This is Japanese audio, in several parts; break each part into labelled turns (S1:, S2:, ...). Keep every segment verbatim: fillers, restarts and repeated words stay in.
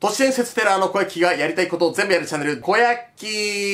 S1: 都市伝説テラーの小焼きがやりたいことを全部やるチャンネル、小焼き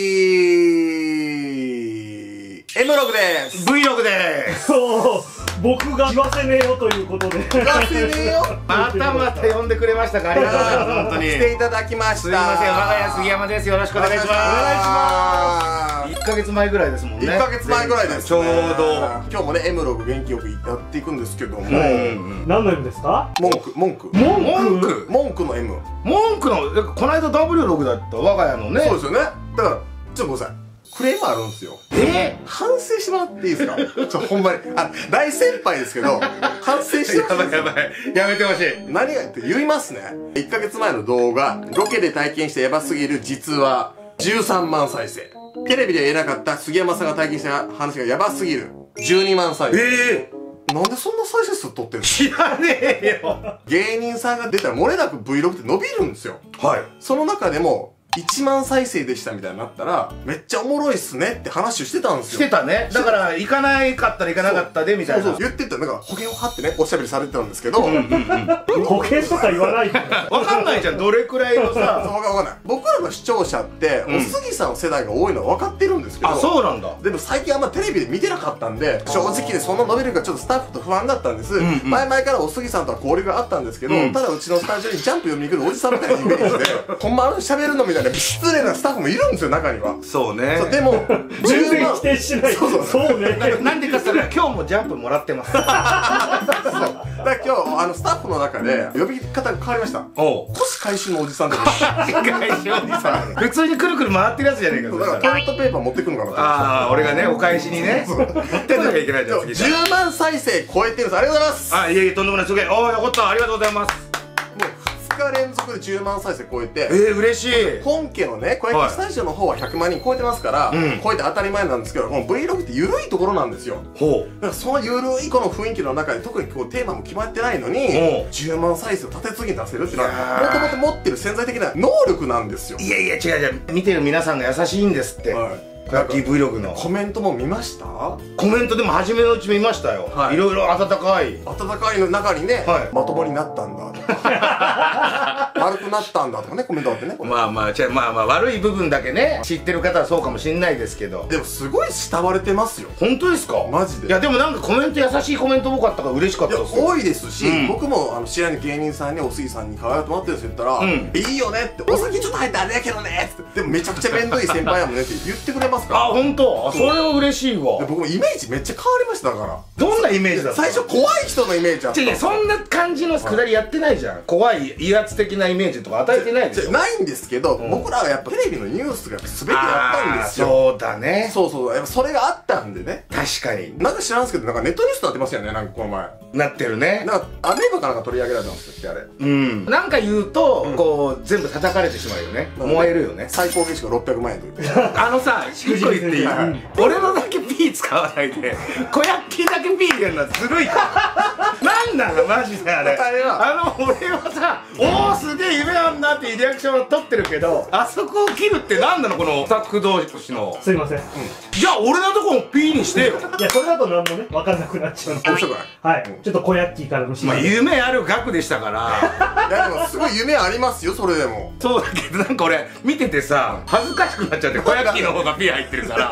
S1: M ログです。
S2: Vlog です。
S3: そう僕が言わせねえよということで
S1: 言わせねえよ
S2: またまた呼んでくれましたか。ありがとうございます。本当に
S1: 来ていただきました。
S2: すみません、我が家杉山です。よろしくお願いします。お願いします。いっかげつまえぐらいですもんね。
S1: いっかげつまえぐらいですね。
S2: ちょうど
S1: 今日もね M ログ元気よくやっていくんですけども、
S3: 何の M ですか？
S1: 文句文句
S2: 文句
S1: 文句の M。
S2: 文句のこの間 ダブリューログだった我が家のね。
S1: そうですよね。だからちょっとごめんなさい、クレームあるんですよ。
S2: えー、
S1: 反省してもらっていいですか？ちょほんまにあ大先輩ですけど反省してもらっていいですか？
S2: やばいやばい、やめてほしい。
S1: 何がって言いますね。いっかげつまえの動画、ロケで体験してヤバすぎる実話じゅうさんまん再生。テレビで言えなかった杉山さんが体験した話がヤバすぎるじゅうにまん再生。
S2: え
S1: ー、なんでそんな再生数取ってんの？
S2: 知らねえよ。
S1: 芸人さんが出たら漏れなく Vlog って伸びるんですよ。
S2: はい。
S1: その中でもいちまん再生でしたみたいになったらめっちゃおもろいっすねって話をしてたんですよ。
S2: してたね。だから行かないかったら行かなかったでみたいな。
S1: そうそう言ってた。なんか保険を張ってねおしゃべりされてたんですけど、
S3: 保険とか言わないで
S2: わかんないじゃん、どれくらいの
S1: そう
S2: さ。
S1: わかんない。僕らの視聴者って、
S2: うん、
S1: おすぎさんの世代が多いのは分かってるんですけど、
S2: あ、そうなんだ。
S1: でも最近あんまテレビで見てなかったんで、正直でそんな伸びるかちょっとスタッフと不安だったんです。うん、うん、前々からおすぎさんとは交流があったんですけど、うん、ただうちのスタジオにジャンプ読みに来るおじさんみたいなイメージでほんまあの喋るのみたいな失礼なスタッフもいるんですよ、中には。
S2: そうね。そう
S1: でも
S3: 全然否定しない。そうそうそうね。
S2: なんでかそれ今日もジャンプもらってます。そう。だ
S1: から今日あのスタッフの中で呼び方が変わりました。おう。腰回収のおじさんで。腰
S2: 回収おじさん。普通にくるくる回ってるやつじゃねえか。
S1: だからトイレットペーパー持ってくるのかなと。
S2: ああ、俺がねお返しにね。持ってなきゃいけないじゃん。
S1: じゅうまん再生超えてるんです。ありがとうございます。
S2: あ、いえいえ、とんでもない。すげえ。ああ、よかった。ありがとうございます。
S1: もうふつか連続でじゅうまん再生超えて、
S2: えー、嬉しい。
S1: 本家のね、小焼きスタジオの方はひゃくまんにん超えてますから、うん、超えて当たり前なんですけど、この Vlog って緩いところなんですよ。ほう。だからその緩いこの雰囲気の中で特にこうテーマも決まってないのに、じゅうまん再生を立て続けに出せるっていうのは、もともと持ってる潜在的な能力なんですよ。
S2: いやいや、違う違う。見てる皆さんが優しいんですって。はい。ラッキー Vlog の
S1: コメントも見ました？
S2: コメントでも初めのうち見ましたよ。はい。いろいろ温かい。
S1: 温かいの中にね、まともになったんだとか、悪くなったんだとかね、コメントあってね。
S2: まあまあ、まあまあ、悪い部分だけね、知ってる方はそうかもしれないですけど。
S1: でもすごい慕われてますよ。
S2: 本当ですか？マジで。いや、でもなんかコメント優しいコメント多かったから嬉しかったですよ。
S1: 多いですし、僕もあの知らない芸人さんにおすぎさんに可愛がってもらってるんですよ。言ったら、いいよねって、お酒ちょっと入ってあれだけどねって、でもめちゃくちゃ面倒い先輩やもんねって言ってくれますから。
S2: あ、本当。それは嬉しいわ。
S1: 僕もイメージめっちゃ変わりました。だから
S2: どんなイメージだった？
S1: 最初怖い人のイメージあった。
S2: 違う、そんな感じのくだりやってないじゃん。怖い威圧的なイメージとか与えてないでしょ。
S1: ないんですけど、僕らはやっぱテレビのニュースが全てやったんですよ。
S2: そうだね。
S1: そうそう、やっぱそれがあったんでね。
S2: 確かに。
S1: なんか知らんすけど、なんかネットニュースになってますよね。なんかこの前
S2: なってるね。
S1: なんかアメーバかなんか取り上げられたんですよって。あれ、
S2: うん、なんか言うとこう全部叩かれてしまうよね。燃えるよね。
S1: 最高月収がろっぴゃくまんえんという。
S2: あのさ、一個言っていい？俺のだけ P 使わないで小焼きだけ P 入れるのはずるいから。なんなのマジであれ。あの俺はさ、おおすげえ夢あんなっていうリアクションを取ってるけど、あそこを切るってなんなのこのスタッフ同士の。
S3: すいません。
S2: じゃあ俺のとこも P にしてよ。
S3: いや、それだとなんもね分かんなくなっちゃうの。
S1: 面白くない？
S3: はい。ちょっと小焼きからの
S2: まあ夢ある額でしたから。
S1: いやでもすごい夢ありますよ、それでも。
S2: そうだけどなんか俺見ててさ恥ずかしくなっちゃって、小焼きの方が P 入ってるから。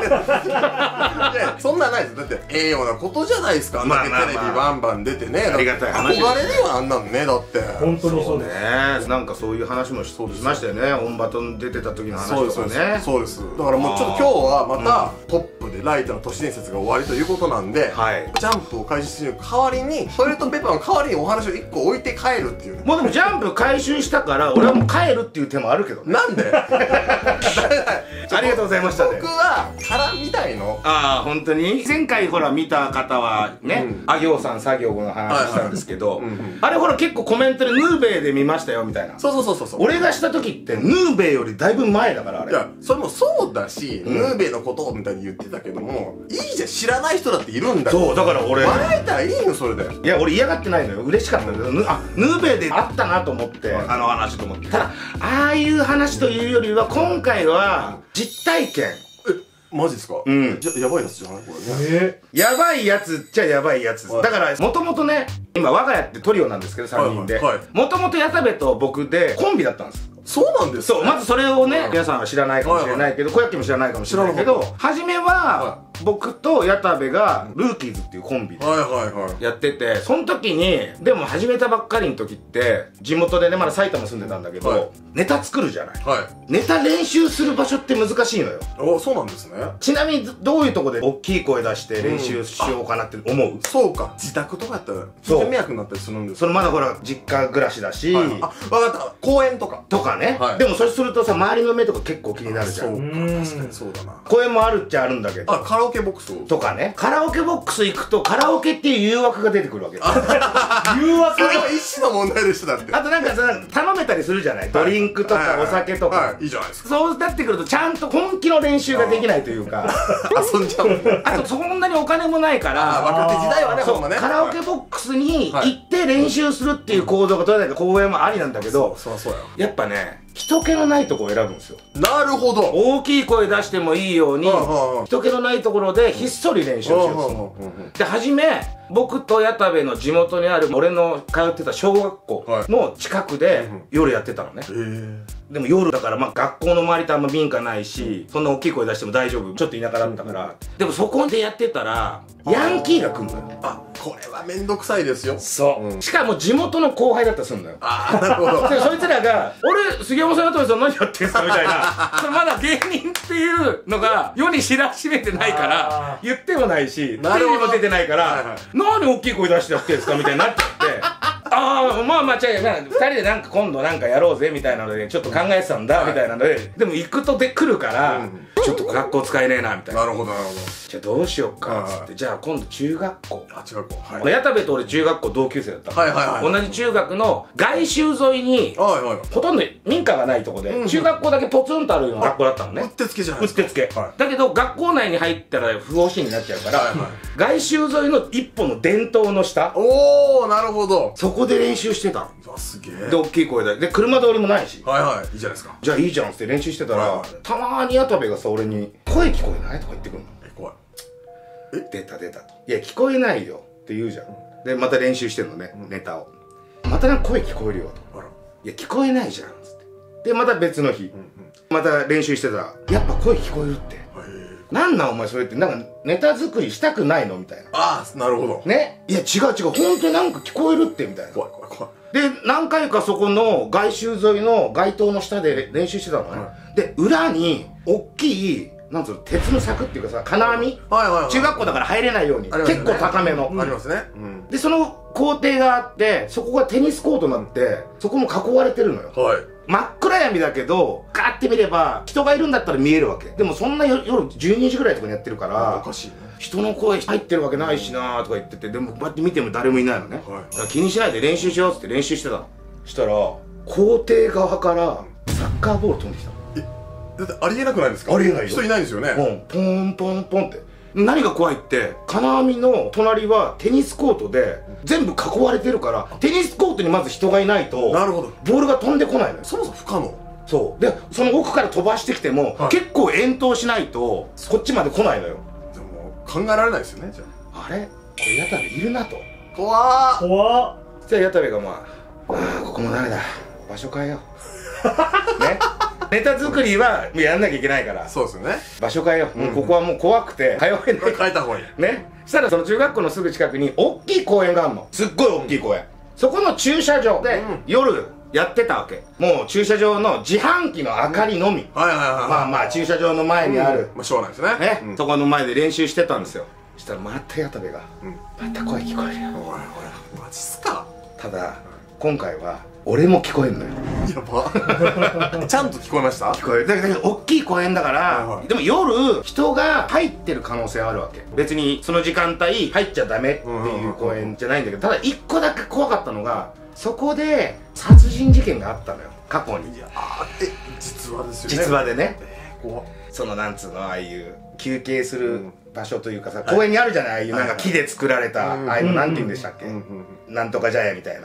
S1: そんなんないです。だってええようなことじゃないですか。あんだけテレビバンバン出てね。
S2: ありがたい話。
S1: 憧れるよあんなのね。だって
S3: 本当にそうね。
S2: なんかそういう話もしましたよね。オンバトン出てた時の話とかね。
S1: そうです。だからもうちょっと今日はまたトップでライトの都市伝説が終わりということなんで、ジャンプを回収する代わりにトイレットペーパーの代わりにお話をいっこ置いて帰るっていう。
S2: もうでもジャンプ回収したから俺はもう帰るっていう手もあるけど。
S1: なんで？
S2: ありがとうございました。
S1: 僕は殻みたいの。
S2: ああ、本当に前回ほら見た方はね、あ行さん作業後の話したんですけど、あれほら結構コメントでヌーベイで見ましたよみたいな。
S1: そうそうそうそう。
S2: 俺がした時ってヌーベイよりだいぶ前だからあれ。
S1: いやそれもそうだし、ヌーベイのことみたいに言ってたけども、いいじゃん、知らない人だっているんだよ。
S2: そうだから俺
S1: 笑えたらいいのそれで。い
S2: や俺嫌がってないのよ。嬉しかったんだけど、あヌーベイであったなと思ってあの話と思って。ただああいう話というよりは今回は実体験。
S1: マジですか？うん。じゃ、やばいやつじゃないこれね。
S2: えー、やばいやつっちゃやばいやつ。だから、もともとね、今我が家ってトリオなんですけど、さんにんで。もともと矢田部と僕でコンビだったんです。
S1: そうなんですか？
S2: そう、まずそれをね、皆さんは知らないかもしれないけど、小焼も知らないかもしれないけど、初めは、僕と矢田部が、ルーキーズっていうコンビでやってて、その時に、でも始めたばっかりの時って、地元でね、まだ埼玉住んでたんだけど、ネタ作るじゃない。ネタ練習する場所って難しいのよ。
S1: お、そうなんですね。
S2: ちなみに、どういうとこで大きい声出して練習しようかなって思う？
S1: そうか。自宅とかやったら、そう。迷惑になったりするんです。
S2: それまだほら、実家暮らしだし、あ、
S1: わかった。公園とか。
S2: とかね。でもそうするとさ、周りの目とか結構気になるじゃん。
S1: そうか、確かにそうだな。
S2: 公園もあるっちゃあるんだけど。
S1: あ、カラオケボックス
S2: とかね。カラオケボックス行くと、カラオケっていう誘惑が出てくるわけ。
S1: 誘惑？それは意思の問題でしょ、だって。
S2: あとなんかさ、頼めたりするじゃない？ドリンクとかお酒とか。
S1: いいじゃないですか。
S2: そうなってくると、ちゃんと本気の練習ができないというか。
S1: 遊んじゃう。
S2: あと、そんなにお金もないから。
S1: 若手時代はね、ほんまね。
S2: カラオケボックスに行って練習するっていう行動が取れないから公園もありなんだけど、
S1: そうそう
S2: やっぱね、人気のないところを選ぶんですよ。
S1: なるほど。
S2: 大きい声出してもいいように、人気のないところでひっそり練習しよう。で、はじめ、僕と矢田部の地元にある俺の通ってた小学校の近くで夜やってたのね。でも夜だからまあ学校の周りってあんま民家ないし、そんな大きい声出しても大丈夫。ちょっと田舎だったから。でもそこでやってたら、ヤンキーが来るのよ。
S1: あ、これはめんどくさいですよ。
S2: そう。しかも地元の後輩だったりするのよ。
S1: ああ、なるほど。
S2: そいつらが、俺、杉山さん、矢田部さん何やってんすかみたいな。まだ芸人っていうのが世に知らしめてないから、言ってもないし、テレビも出てないから、何大きい声出してやってんすかみたいになっちゃって。ああ、まあまあ、違う、まあ、二人でなんか今度なんかやろうぜみたいなので、ちょっと考えてたんだ、みたいなので、でも行くとで来るから、ちょっと学校使えねえな、みたいな。
S1: なるほど、なるほど。
S2: じゃあどうしよっか、つって。じゃあ今度中学校。
S1: あ、中学校。はい。
S2: 矢田部と俺中学校同級生だった。
S1: はいはいはい。
S2: 同じ中学の外周沿いに、ほとんど民家がないとこで、中学校だけポツンとあるような学校だったのね。
S1: うってつけじゃないです
S2: か。うってつけ。だけど学校内に入ったら不法侵になっちゃうから、外周沿いの一本の伝統の下。
S1: おー、なるほど。
S2: そこで練習してた。
S1: すげえ。
S2: で、大きい声で。で、車通りもないし。
S1: はいはい。いいじゃないですか。
S2: じゃあいいじゃんって練習してたら、たまーに矢田部がさ、俺に、声聞こえないとか言ってくるの。
S1: え、怖い。
S2: え出た出たと。いや、聞こえないよって言うじゃん。で、また練習してんのね、ネタを。またなんか声聞こえるよと。いや、聞こえないじゃん。つって。で、また別の日。また練習してたら、やっぱ声聞こえるって。なんなんお前それって、なんかネタ作りしたくないのみたいな。
S1: ああ、なるほど。
S2: ね。いや、違う違う。ほんとなんか聞こえるって、みたいな。
S1: 怖い怖い怖い。
S2: で、何回かそこの外周沿いの街灯の下で練習してたのね。で、裏に、大きい、なんつうの、鉄の柵っていうかさ、金網、中学校だから入れないように。結構高めの。
S1: ありますね。
S2: で、その校庭があって、そこがテニスコートになって、そこも囲われてるのよ。はい。真っ暗闇だけど、ガーって見れば、人がいるんだったら見えるわけ。でもそんな夜じゅうにじぐらいとかにやってるから、おかしいね。人の声入ってるわけないしなーとか言ってて、でもこうやって見ても誰もいないのね。はい。だから気にしないで練習しようっつって練習してたの。したら、校庭側からサッカーボール飛んできたの。
S1: え、だってありえなくないですか？
S2: ありえないよ。
S1: 人いないんですよね。
S2: うん。ポンポンポンって。何が怖いって、金網の隣はテニスコートで、全部囲われてるから、テニスコートにまず人がいないと、
S1: なるほど。
S2: ボールが飛んでこないのよ。
S1: そもそも不可能。そう。
S2: で、その奥から飛ばしてきても、結構遠投しないと、こっちまで来ないのよ。
S1: でも、考えられないですよね、じゃ
S2: あ。あれこれ矢田部いるなと。
S1: 怖ー。
S3: 怖
S2: ー。じゃあ矢田部がまあ、ああ、ここもダメだ。場所変えよう。ね。ネタ作りはもうやんなきゃいけないから。
S1: そうですよね。
S2: 場所変えよう。もうここはもう怖くて通えない。
S1: 変えた方がいい。
S2: ね。そしたらその中学校のすぐ近くに大きい公園があるの。すっごい大きい公園。そこの駐車場で夜やってたわけ。もう駐車場の自販機の明かりのみ。はいはいはい。まあまあ駐車場の前にある。
S1: まあしょうがないですね。
S2: ね。そこの前で練習してたんですよ。そしたらまた矢田部が、また声聞こえるよ。おいおい、
S1: マジっすか。
S2: ただ、今回は、俺も聞こえんのよ。
S1: やば。ちゃんと聞こえました？
S2: 聞こえる。だけど大きい公園だから、でも夜人が入ってる可能性あるわけ。別にその時間帯入っちゃダメっていう公園じゃないんだけど、ただ一個だけ怖かったのが、そこで殺人事件があったのよ、過去に。
S1: あー、え、実話ですよね。
S2: 実話でね。
S1: 怖っ。そ
S2: のなんつうの、ああいう休憩する場所というかさ、公園にあるじゃない、ああいうなんか木で作られた、ああいうのなんて言うんでしたっけ、なんとか茶屋みたいな。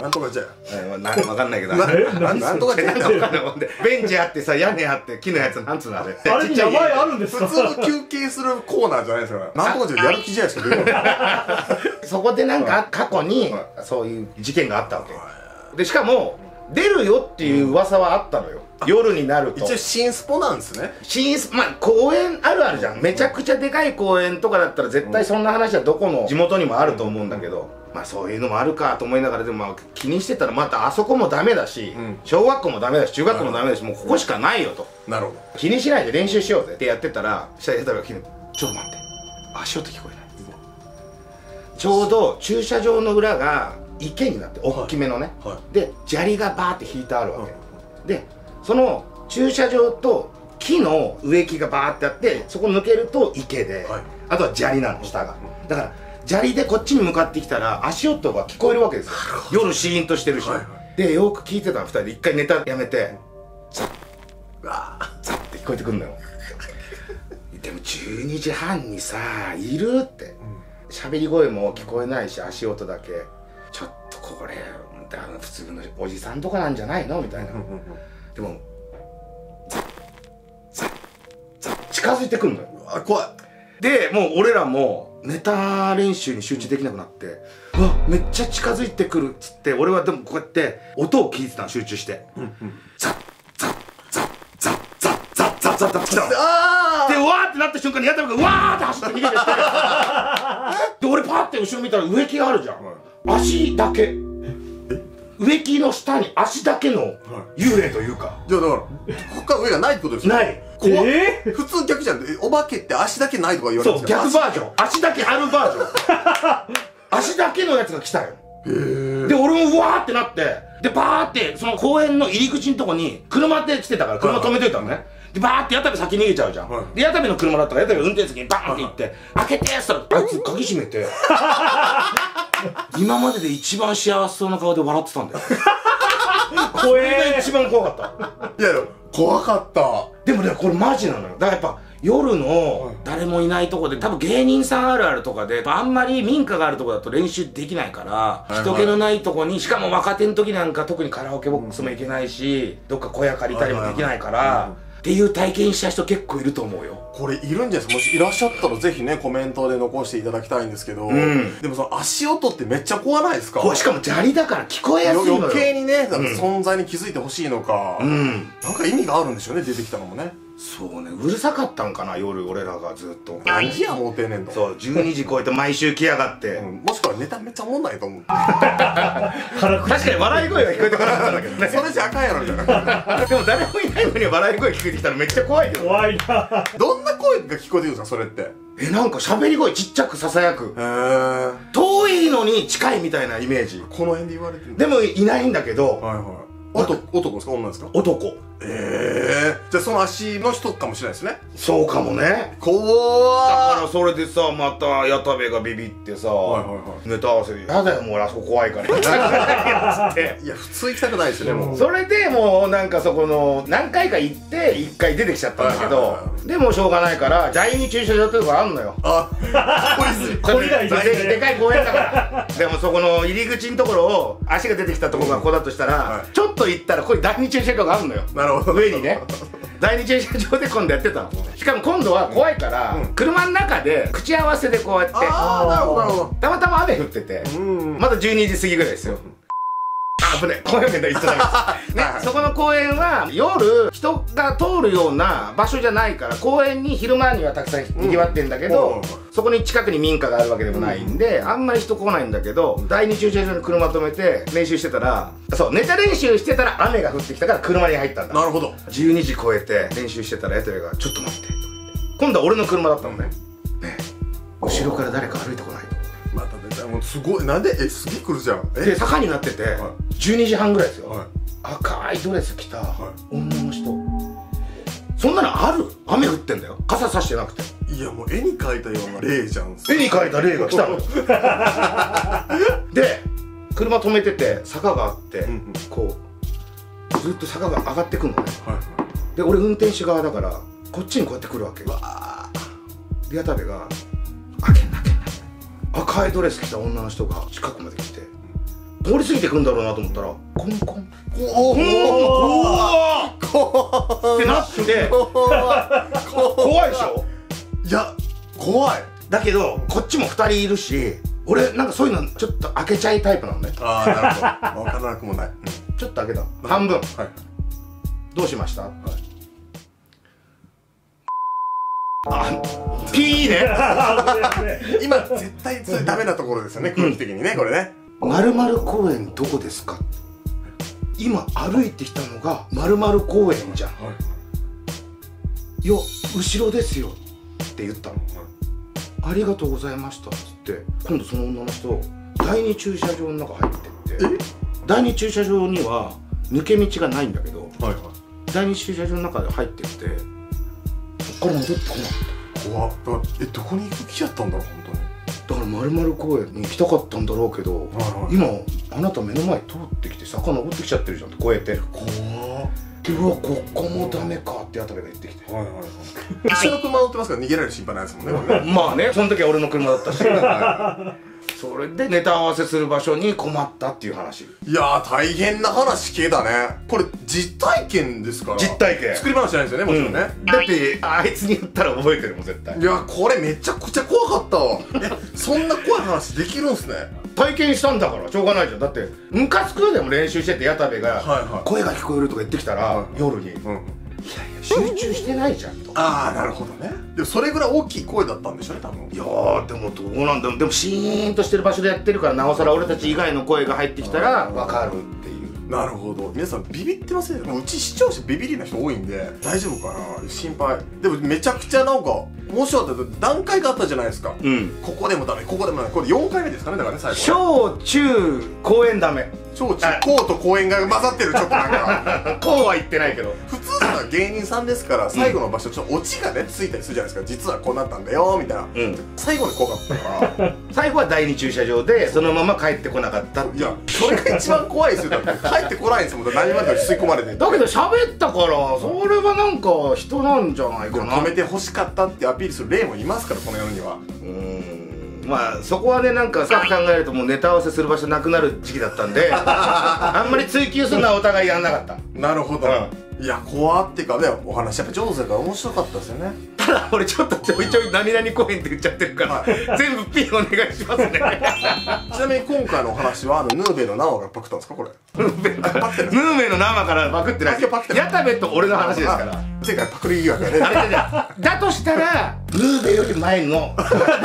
S1: なんとかじゃ
S2: なん分かんないけど
S1: なんとかじゃ
S2: ベンチあってさ屋根あって木のやつなんつうのあれ
S3: あれに名前あるんですか？
S1: 普通の休憩するコーナーじゃないですからなんとかじゃやる気じゃないしか出てない
S2: そこでなんか過去にそういう事件があったわけで、しかも出るよっていう噂はあったのよ。夜になると
S1: 一応新スポなんですね。
S2: 新スポ、まあ公園あるあるじゃん。めちゃくちゃでかい公園とかだったら絶対そんな話はどこの地元にもあると思うんだけど、まあそういうのもあるかと思いながら、でもまあ気にしてたらまたあそこもダメだし、小学校もダメだし中学校もダメだし、もうここしかないよと。
S1: なるほど。
S2: 気にしないで練習しようぜってやってたら、したらやったらちょっと待って、足音聞こえない。ちょうど駐車場の裏が池になって大きめのね、で砂利がバーって引いてあるわけで、その駐車場と木の植木がバーってあって、そこ抜けると池で、あとは砂利なの下が。だから砂利でこっちに向かってきたら足音が聞こえるわけですよ。夜シーンとしてるし、でよく聞いてたのふたりで。一回ネタやめてザッザッって聞こえてくるのよ。でもじゅうにじはんにさいるって喋り声も聞こえないし、足音だけ。ちょっとこれ普通のおじさんとかなんじゃないのみたいな。でもザッザッザッ近づいてくるのよ。
S1: あ、怖い。
S2: でもう俺らもネタ練習に集中できなくなって、うわめっちゃ近づいてくるっつって、俺はでもこうやって音を聞いてたの、集中して。ザッザッザッザッザッザッザッザッザッ来たの。でわーってなった瞬間にやったのがわーって走って逃げてってで俺パーって後ろ見たら植木があるじゃん。足だけ植木の下に足だけの幽霊というか、
S1: じゃあだから他上がないってことですよ。
S2: ない。
S1: 怖っ。普通逆じゃん。お化けって足だけないとか言われるんですか？
S2: そう逆バージョン、足だけあるバージョン足だけのやつが来たよ。で俺もうわーってなって、でバーってその公園の入り口のとこに車で来てたから車止めといたのね。でバーって矢田部先逃げちゃうじゃん。で矢田部の車だったから矢田部運転席にバーンって行って「開けて」っつったらあいつ鍵閉めて今までで一番幸せそうな顔で笑ってたんだよ。これが一番怖かった。
S1: いやいや怖かった。
S2: でもねこれマジなのよ。だからやっぱ夜の誰もいないとこで、多分芸人さんあるあるとかであんまり民家があるとこだと練習できないから、人気のないとこに、しかも若手の時なんか特にカラオケボックスも行けないし、どっか小屋借りたりもできないからっていう体験した人結構いると思うよ。
S1: これいるんじゃないですか。もしいらっしゃったらぜひねコメントで残していただきたいんですけど、うん、でもその足音ってめっちゃ怖ないですか？
S2: しかも砂利だから聞こえやすいのよ。
S1: 余計にね、うん、存在に気づいてほしいのか、うん、なんか意味があるんでしょうね、出てきたのもね。
S2: そうね、うるさかったんかな夜俺らがずっと。
S1: 何時やもうてんねんと。
S2: そうじゅうにじ超えて毎週来やがって、
S1: うん、もしくはネタめっちゃおもんないと思う。
S2: 確かに笑い声が聞こえてこなかったんだけどね。
S1: それじゃあかんやろみたいな。
S2: でも誰もいないのに笑い声聞こえてきたらめっちゃ怖いよ。
S3: 怖いな。
S1: どんな声が聞こえてくるんですかそれって？
S2: えなんか喋り声ちっちゃくささやく。へえ。遠いのに近いみたいなイメージ。
S1: この辺で言われてる。
S2: でもいないんだけど。
S1: はいはい。男ですか女ですか？
S2: 男。
S1: ええー、じゃあその足の人かもしれないですね。
S2: そうかもね。
S1: 怖ー。
S2: だからそれでさまた矢田部がビビってさ、はいはいはい、ネタ合わせで「やだよもうあそこ怖いから」い
S1: や普通行きたくないですよねもう。
S2: それでもうなんかそこの何回か行っていっかい出てきちゃったんだけど、でもしょうがないから第二駐車場ってとこあんのよ。あ
S3: これがいいですね。
S2: でかい公園だからでもそこの入り口のところを足が出てきたところがここだとしたら、はい、ちょっと行ったらここに第二駐車場があるのよ。なるほど。上にね第二駐車場で今度やってたの。しかも今度は怖いから、うん、車の中で口合わせでこうやって、ああなるほどなるほど。たまたま雨降ってて、まだじゅうにじ過ぎぐらいですよ。あぶね、公園で行ってたんです、ね、そこの公園は夜人が通るような場所じゃないから、公園に昼間にはたくさんにぎわってんだけど、うん、そこに近くに民家があるわけでもないんで、うん、あんまり人来ないんだけど、第二駐車場に車止めて練習してたら、そうネタ練習してたら雨が降ってきたから車に入ったんだ。
S1: なるほど。
S2: じゅうにじ超えて練習してたらエトレが「ちょっと待って」と今度は俺の車だったのね。ね後ろから誰か歩いてこないと。
S1: またね、もうすごい、なんでえすげえ来るじゃん。
S2: で坂になってて、はい、じゅうにじはんぐらいですよ、はい、赤いドレス着た女の人、はい、そんなのある？雨降ってんだよ、傘さしてなくて。い
S1: やもう絵に描いたような霊じゃん。
S2: 絵に描いた霊が来たので車止めてて坂があって、うんうん、こうずっと坂が上がってくんのね、はい、で俺運転手側だからこっちにこうやって来るわけ。わで矢田部が「開けんな開けんな」赤いドレス着た女の人が近くまで来て「 通り過ぎてくんだろうなと思ったらコンコン
S1: おおお
S2: おってなって怖いでしょ。
S1: いや怖い。
S2: だけどこっちもふたりいるし、俺なんかそういうのちょっと開けちゃいタイプなのね。
S1: ああなるほど、分からなくもない。
S2: ちょっと開けた半分。
S1: はい、
S2: どうしました？はい、あ、ピーね。
S1: 今絶対それダメなところですよね、空気的にね、これね。
S2: 〇〇公園どこですか？今歩いてきたのが〇〇公園じゃん。いや後ろですよって言ったの。ありがとうございましたっつって、今度その女の人だいに駐車場の中入ってって、だいに駐車場には抜け道がないんだけど、だいに駐車場の中で入ってってそっから戻ってこなかった。
S1: 怖っ。だからえどこに行く気やったんだろう本当に。
S2: だから〇〇公園に行きたかったんだろうけど、今あなた目の前通ってきて坂登ってきちゃってるじゃんって越えて、
S1: 怖っ。
S2: うわここもダメかって渡部が言ってきて、
S1: 一緒の車乗ってますから逃げられる心配ないですもんね、これね。
S2: まあね、その時は俺の車だったしそれでネタ合わせする場所に困ったっていう話。
S1: いやー大変な話系だね。これ実体験ですから。
S2: 実体験、
S1: 作り話じゃないですよね、もちろんね、
S2: うん、だってあいつに言ったら覚えてるもん絶対。
S1: いやこれめちゃくちゃ怖かったわ。えそんな怖い話できるんすね。
S2: 体験したんだからしょうがないじゃん。だってムカつくでも練習してて矢田部が声が聞こえるとか言ってきたら夜に、うん、いやいや集中してないじゃんと。
S1: ああなるほどね。でもそれぐらい大きい声だったんでしょうね多分。
S2: いやーでもどうなんだろう。でもシーンとしてる場所でやってるからなおさら俺たち以外の声が入ってきたら分かるっていう。
S1: なるほど。皆さんビビってません？もううち視聴者ビビりな人多いんで大丈夫かな心配。でもめちゃくちゃなんか面白かった。段階があったじゃないですか、うん、ここでもダメここでもダメ。これよんかいめですかね。だからね最後
S2: 小中公園ダメ。
S1: 小中高と公園が混ざってる。ちょっとなんか
S2: 高は言ってないけど
S1: 普通なら芸人さんですから最後の場所ちょっとオチがねついたりするじゃないですか。実はこうなったんだよみたいな、うん、最後に怖かったから
S2: 最後はだいに駐車場でそのまま帰ってこなかったっていう。
S1: いやそれが一番怖いですよ。だって帰ってこないんですもん。何まで吸い込まれて。
S2: だけど喋ったからそれはなんか人なんじゃないかな。
S1: 止めて欲しかったってアピールする例もいますからこの世には。
S2: うーんまあそこはねなんか深く考えるともうネタ合わせする場所なくなる時期だったんであんまり追求するのはお互いやんなかった。
S1: なるほど、うん、いや怖っていうかねお話やっぱ上手だから面白かったですよね。
S2: ただ俺ちょっとちょいちょい何々公園って言っちゃってるから、はい、全部 P お願いしますね
S1: ちなみに今回のお話はあのヌーベの生がパクったんですかこれ。ヌーベ
S2: ヌーベの生からパクってない。矢田部と俺の話ですから
S1: 前回パクリ疑惑がね
S2: だとしたらヌーベより前の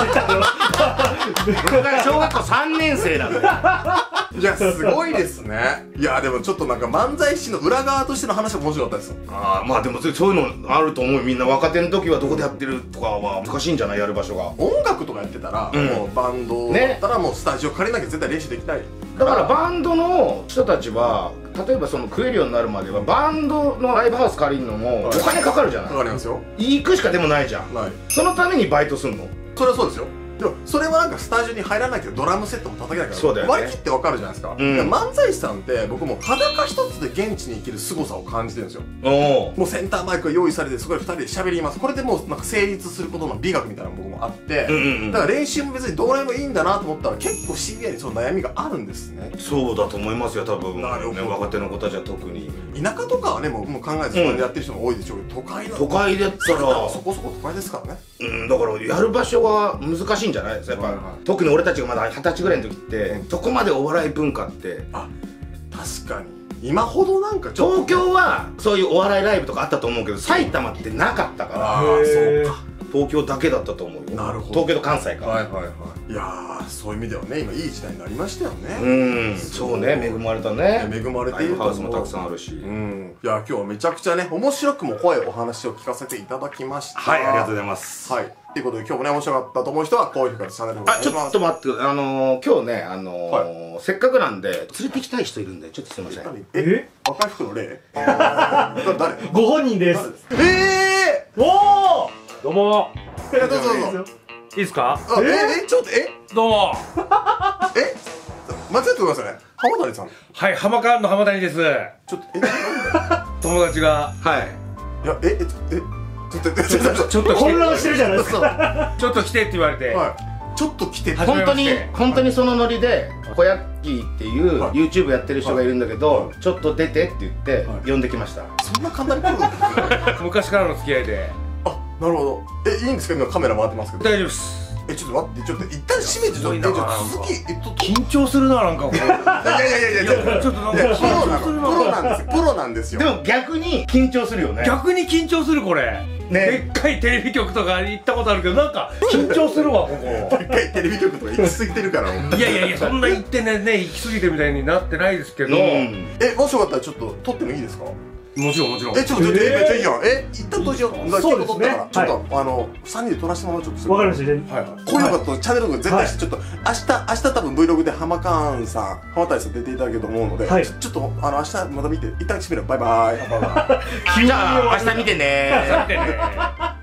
S2: 僕が小学校さんねん生なんだよ。
S1: いやすごいですね。いやでもちょっとなんか漫才師の裏側としての話が面白かったです。
S2: ああまあでもそういうのあると思う。みんな若手の時はどこでやってるとかは難しいんじゃないやる場所が。
S1: 音楽とかやってたら、うん、もうバンドだったらもうスタジオ借りなきゃ絶対練習できない。
S2: だからバンドの人たちは例えばその食えるようになるまではバンドのライブハウス借りるのもお金かかるじゃない。
S1: かかりますよ。
S2: 行くしかでもないじゃん。ない。そのためにバイトすんの？
S1: それはそうですよ。でもそれはなんかスタジオに入らないけどドラムセットも叩けないから
S2: そうだよね、
S1: 割り切ってわかるじゃないですか、うん、漫才師さんって僕もう裸一つで現地に生きる凄さを感じてるんですよ。おもうセンターマイクが用意されてそこでふたりで喋ります。これでもうなんか成立することの美学みたいなのも僕もあって、うんうんうん、だから練習も別にどうでもいいんだなと思ったら結構シビアにその悩みがあるんですね。
S2: そうだと思いますよ多分。なるほど、ね、若手の子たちは特に
S1: 田舎とかはねもうもう考えずそれでやってる人も多いでしょうけど、うん、都会の
S2: 都会だったら
S1: そこそこ都会ですからね。
S2: うんだからやる場所が難しいんじゃないですかやっぱ、はい特に俺たちがまだはたちぐらいの時って、うん、そこまでお笑い文化って
S1: あ確かに今ほどなんかちょっと
S2: 東京はそういうお笑いライブとかあったと思うけど埼玉ってなかったから
S1: あそうか
S2: 東京だけだったと思うよ。
S1: なるほど。
S2: 東京と関西か。
S1: はいはいはい。いやーそういう意味ではね今いい時代になりましたよね。
S2: うんそうね恵まれたね。
S1: 恵まれている
S2: ハウスもたくさんあるし。
S1: うんいや今日はめちゃくちゃね面白くも怖いお話を聞かせていただきました。
S2: はいありがとうございます。
S1: はいということで今日もね面白かったと思う人は高評価とチャンネルお願いします。
S2: あちょっと待ってあのー、今日ねあのーはい、せっかくなんで連れてきたい人いるんでちょっとすいません。
S1: え赤い服の例誰
S3: ご本人です。
S1: ええ
S3: ー、おおどうも
S1: どうぞどうぞ
S3: いいですか。
S1: ええちょっとえ
S3: どうも
S1: え間違ってくださいね浜谷さん。
S3: はい浜川の浜谷です。
S1: ちょっとえ
S3: 友達が
S2: はい
S1: いやえええちょっと
S3: ちょっと
S1: 混乱してるじゃないですか。
S3: ちょっと来てって言われて、
S1: はちょっと来て
S2: 本当に本当にそのノリで小ヤッキーっていう YouTube やってる人がいるんだけど、ちょっと出てって言って呼んできました。
S1: そんな簡単に来るんですか？
S3: 昔からの付き合いで。
S1: あ、なるほど。え、いいんですか？今カメラ回ってますけど。
S3: 大丈夫です。
S1: え、ちょっと待って、ちょっと一旦閉めて、ちょっと、え、ちょっと続き、えっと、
S3: 緊張するな、なんかこう。いやい
S1: やいやいや、ちょっとなんか、プロなの、プロなんですよ、プロなんですよ。
S2: でも逆に緊張するよね。
S3: 逆に緊張する、これ。でっかいテレビ局とか行ったことあるけど、なんか緊張するわ、ここ。
S1: でっかいテレビ局とか行き過ぎてるから。
S3: いやいやいや、そんな行ってね、ね、行き過ぎてみたいになってないですけど。
S1: え、もしよかったらちょっと撮ってもいいですか？
S3: もちろんもちろん。
S1: え、ちょっと、めっちゃいいやん。え、一旦閉じよう。そうですね。ちょっと、あの、さんにんで撮らせてもらうちょっと。
S4: わかりました。はい。
S1: こういうことチャンネルとか絶対して、ちょっと、明日、明日多分 Vlog で浜カーンさん、浜谷さん出ていただけると思うので、ちょっと、あの、明日また見て、一旦閉める。バイバイ。
S2: じゃあ、明日見てね。
S3: 明日見てね。